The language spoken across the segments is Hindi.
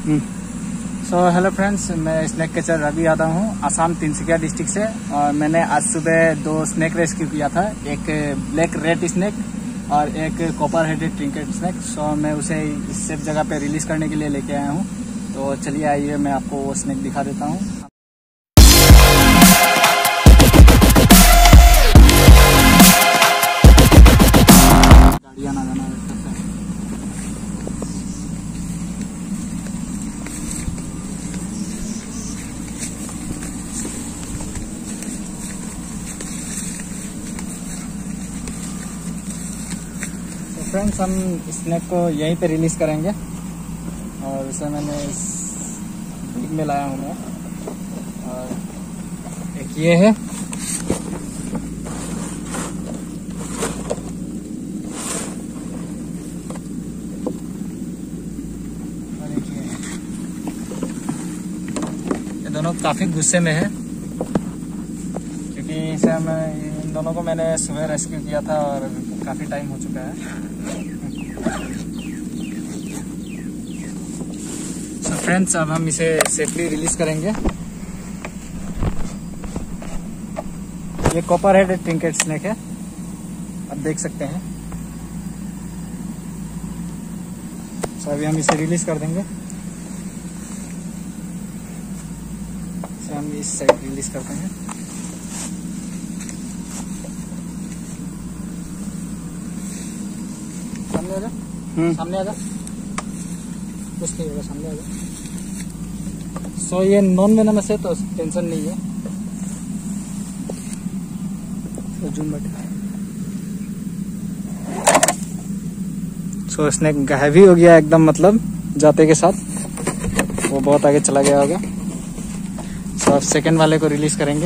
सो हेलो फ्रेंड्स, मैं स्नैक कैचर रवि यादव हूँ, आसाम तिनसुकिया डिस्ट्रिक्ट से। और मैंने आज सुबह 2 स्नैक रेस्क्यू किया था, एक ब्लैक रेड स्नैक और एक copper headed trinket snake. So मैं उसे इस सेफ जगह पे रिलीज करने के लिए लेके आया हूँ। तो चलिए आइए, मैं आपको वो स्नैक दिखा देता हूँ। गाड़ियाँ ना जाना फ्रेंड्स, हम स्नैक को यहीं पे रिलीज करेंगे और उसे मैंने इस बैग में लाया हूँ मैं। और एक ये है, और एक ये है। ये दोनों काफी गुस्से में है क्योंकि इसे इन दोनों को मैंने सुबह रेस्क्यू किया था और काफी टाइम हो चुका है। सो फ्रेंड्स, अब हम इसे सेफली रिलीज करेंगे। ये कॉपर हेडेड ट्रिंकेट स्नैक है, आप देख सकते हैं। सो अभी हम इसे रिलीज कर देंगे। इसे हम इस साइड रिलीज करते हैं। सामने आजा, सामने आजा, कुछ नहीं होगा, सामने आजा। सो ये नॉन वेनमस है तो टेंशन नहीं है। तो जूम बैठा। सो स्नैक हैवी हो गया एकदम, मतलब जाते के साथ वो बहुत आगे चला गया होगा। सो अब सेकेंड वाले को रिलीज करेंगे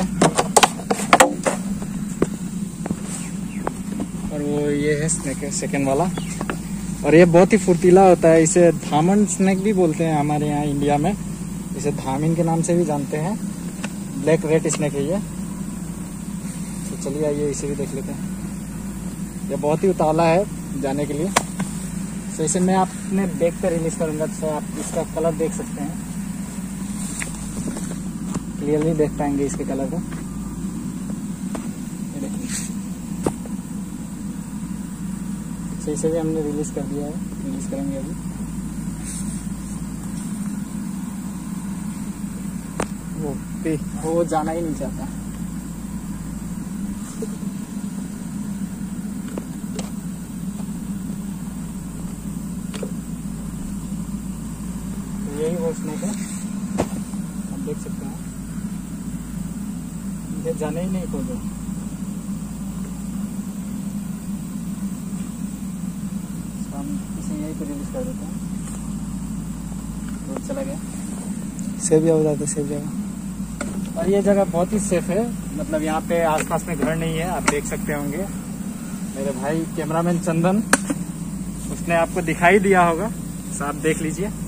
और वो ये है स्नैक है सेकेंड वाला। और ये बहुत ही फुर्तीला होता है, इसे धामन स्नैक भी बोलते हैं हमारे यहाँ इंडिया में। इसे धामिन के नाम से भी जानते हैं। ब्लैक रेड स्नैक है ये। तो चलिए आइए इसे भी देख लेते हैं। ये बहुत ही उतावला है जाने के लिए। तो इसे मैं अपने बैग पे रिलीज करूंगा, तो आप इसका कलर देख सकते हैं। क्लियरली देख पाएंगे इसके कलर को। तो इसे भी हमने रिलीज कर दिया है, रिलीज करेंगे अभी। वो जाना ही नहीं चाहता। तो यही वो स्नैक है, आप देख सकते हैं। ये जाना ही नहीं खोजो। यहीं पे रिलीज कर देते हैं। रोड चला गया, सेफ हो जाता है, सेफ जगह। और ये जगह बहुत ही सेफ है, मतलब यहाँ पे आसपास में घर नहीं है, आप देख सकते होंगे। मेरे भाई कैमरामैन चंदन, उसने आपको दिखाई दिया होगा, तो आप देख लीजिए।